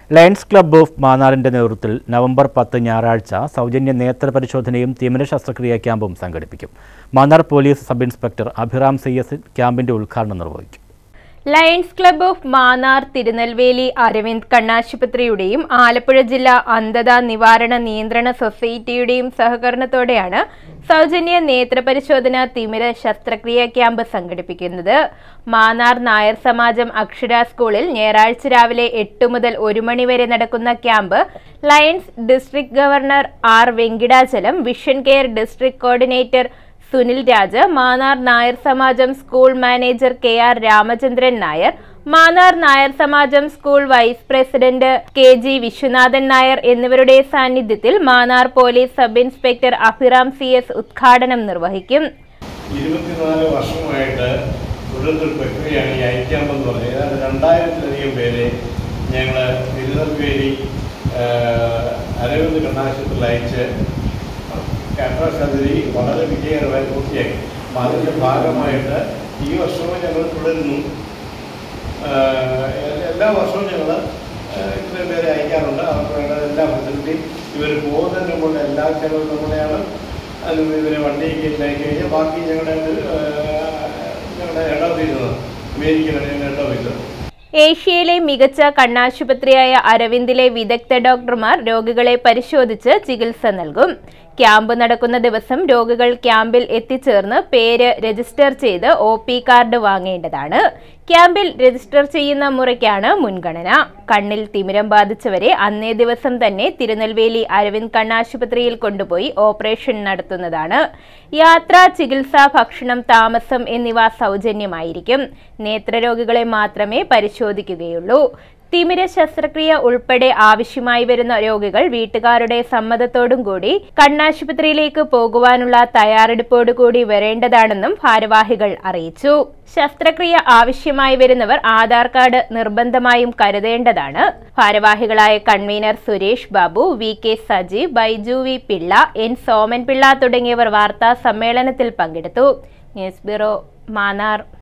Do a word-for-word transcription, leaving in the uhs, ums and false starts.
Lions club of മാന്നാറിന്റെ നേതൃത്വത്തിൽ November പത്ത് ഞായറാഴ്ച സൗജന്യ നേത്ര പരിശോധനയും തിമിര ശസ്ത്രക്രിയാ ക്യാമ്പും സംഘടിപ്പിക്കും. Mannar police sub inspector Abhiram C S ക്യാമ്പിന്റെ ഉദ്ഘാടനം നിർവഹിക്കും. Lions club of Mannar, Tirunelveli Aravind കണ്ണാശുപത്രിയുടെയും ആലപ്പുഴ ജില്ലാ അന്ധത നിവാരണ നിയന്ത്രണ സൊസൈറ്റിയുടെയും സഹകരണത്തോടെയാണ് സൗജന്യ നേത്രപരിശോധന തിമിര ശസ്ത്രക്രിയാ ക്യാമ്പ് സംഘടിപ്പിക്കുന്നത്. മാന്നാർ നായർ സമാജം അക്ഷര സ്കൂളിൽ ഞായറാഴ്ച രാവിലെ എട്ട് മുതൽ ഒരു മണി വരെ നടക്കുന്ന camp lions district governor R Venkitachalam, vision care district coordinator Sunil Raj, Mannar Nair Samajam school manager K R Ramachandran Nair, Mannar Nair Samajam school vice president K G Viswanathan Nair എന്നിവരുടെ സാന്നിധ്യത്തിൽ Mannar police sub inspector Abhiram C S ഉദ്ഘാടനം നിർവഹിക്കും. ഇരുപത്തിനാല് വർഷമായിട്ട് തുടർന്നൊരു പ്രക്രിയയാണ് ഈ ഐക്യാമ്പ് എന്ന് പറഞ്ഞത്. ഏതാണ്ട് രണ്ടായിരത്തിലധികം പേരെ ഞങ്ങൾ തിരുനെൽവേലി അരവിന്ദ് കണ്ണാശുപത്രിയിൽ അയച്ച് കാറ്ററാക്ട് സർജറി വളരെ വിജയകരമായി പൂർത്തിയാക്കി. അപ്പം അതിൻ്റെ ഭാഗമായിട്ട് ഈ വർഷവും ഞങ്ങൾ തുടരുന്നു. എല്ലാ വർഷവും ഞങ്ങൾ ഇത്രയും പേരെ അയക്കാറുണ്ട്. അവർക്ക് വേണ്ട എല്ലാ ഫെസിലിറ്റിയും ഇവർ പോകുന്നതിന് മുമ്പ് എല്ലാ ചിലവും നമ്മുടെയാണ്. അതിന് ഇവരെ വണ്ടിക്ക് അയക്കി കഴിഞ്ഞാൽ ബാക്കി ഞങ്ങളുടെ ഞങ്ങളുടെ ഹെഡ് ഓഫീസാണ്, അമേരിക്കയിലാണ് ഞങ്ങളുടെ ഹെഡ് ഓഫീസ്. ഏഷ്യയിലെ മികച്ച കണ്ണാശുപത്രിയായ അരവിന്ദിലെ വിദഗ്ധ ഡോക്ടർമാർ രോഗികളെ പരിശോധിച്ച് ചികിത്സ നൽകും. ക്യാമ്പ് നടക്കുന്ന ദിവസം രോഗികൾ ക്യാമ്പിൽ എത്തിച്ചേർന്ന് പേര് രജിസ്റ്റർ ചെയ്ത് ഒ പി കാർഡ് വാങ്ങേണ്ടതാണ്. ക്യാമ്പിൽ രജിസ്റ്റർ ചെയ്യുന്ന മുറയ്ക്കാണ് മുൻഗണന. കണ്ണിൽ തിമിരം ബാധിച്ചവരെ അന്നേ ദിവസം തന്നെ തിരുനെൽവേലി അരവിന്ദ് കണ്ണാശുപത്രിയിൽ കൊണ്ടുപോയി ഓപ്പറേഷൻ നടത്തുന്നതാണ്. യാത്ര, ചികിത്സ, ഭക്ഷണം, താമസം എന്നിവ സൗജന്യമായിരിക്കും. നേത്രരോഗികളെ മാത്രമേ പരിശോധിക്കുകയുള്ളൂ. തിമിര ശസ്ത്രക്രിയ ഉൾപ്പെടെ ആവശ്യമായി വരുന്ന രോഗികൾ വീട്ടുകാരുടെ സമ്മതത്തോടും കൂടി കണ്ണാശുപത്രിയിലേക്ക് പോകുവാനുള്ള തയ്യാറെടുപ്പോടുകൂടി വരേണ്ടതാണെന്നും ഭാരവാഹികൾ അറിയിച്ചു. ശസ്ത്രക്രിയ ആവശ്യമായി വരുന്നവർ ആധാർ കാർഡ് നിർബന്ധമായും കരുതേണ്ടതാണ്. ഭാരവാഹികളായ convener Suresh Babu, V K Sajeev, Baiju V Pillai, N Soman Pillai തുടങ്ങിയവർ വാർത്താ സമ്മേളനത്തിൽ പങ്കെടുത്തു. News bureau, Mannar.